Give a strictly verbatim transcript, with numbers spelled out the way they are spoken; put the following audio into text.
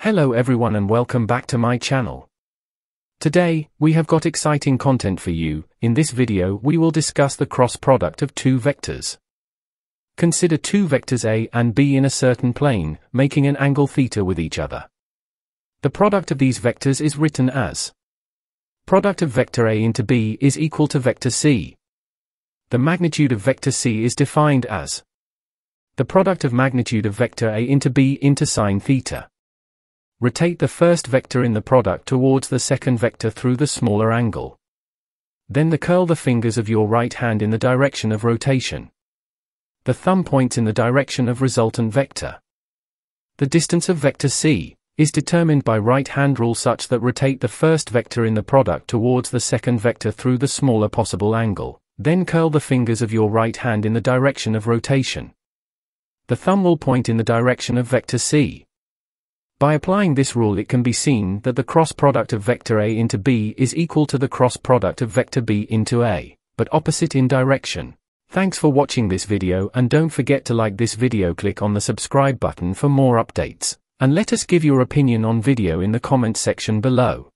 Hello everyone and welcome back to my channel. Today, we have got exciting content for you. In this video we will discuss the cross product of two vectors. Consider two vectors A and B in a certain plane, making an angle theta with each other. The product of these vectors is written as product of vector A into B is equal to vector C. The magnitude of vector C is defined as the product of magnitude of vector A into B into sine theta. Rotate the first vector in the product towards the second vector through the smaller angle. Then the curl the fingers of your right hand in the direction of rotation. The thumb points in the direction of resultant vector. The distance of vector C is determined by right hand rule such that rotate the first vector in the product towards the second vector through the smaller possible angle. Then curl the fingers of your right hand in the direction of rotation. The thumb will point in the direction of vector C. By applying this rule it can be seen that the cross product of vector A into B is equal to the cross product of vector B into A, but opposite in direction. Thanks for watching this video and don't forget to like this video, click on the subscribe button for more updates, and let us give your opinion on video in the comment section below.